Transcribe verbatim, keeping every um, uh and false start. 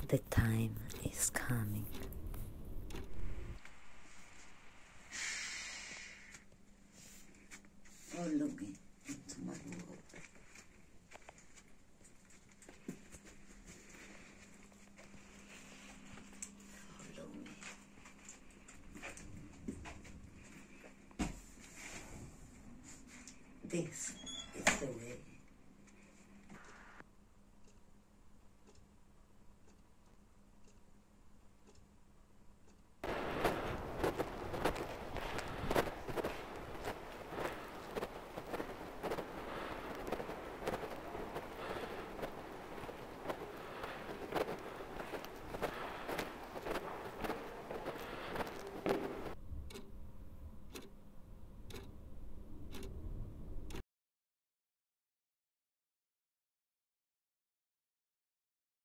the time is coming. Follow me into my world. Follow me. This